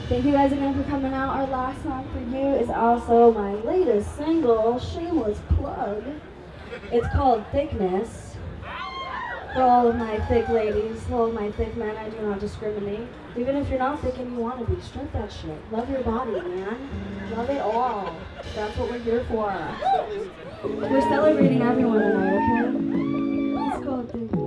Thank you guys again for coming out. Our last song for you is also my latest single, shameless plug. It's called Thickness. For all of my thick ladies, all of my thick men, I do not discriminate. Even if you're not thick and you want to be, strip that shit. Love your body, man. Love it all. That's what we're here for. We're celebrating everyone tonight, okay? It's called Thickness.